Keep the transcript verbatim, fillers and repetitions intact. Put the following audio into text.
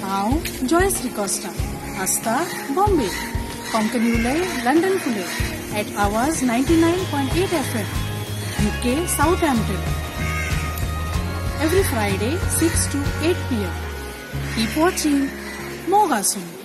हांव जॉयस रिकोस्टा आसता बॉम्बे. कोंकणी उलय लंडन फुले एट आवाज ninety nine point eight F M UK Southampton. Every Friday six to eight p m Keep watching Mogasun.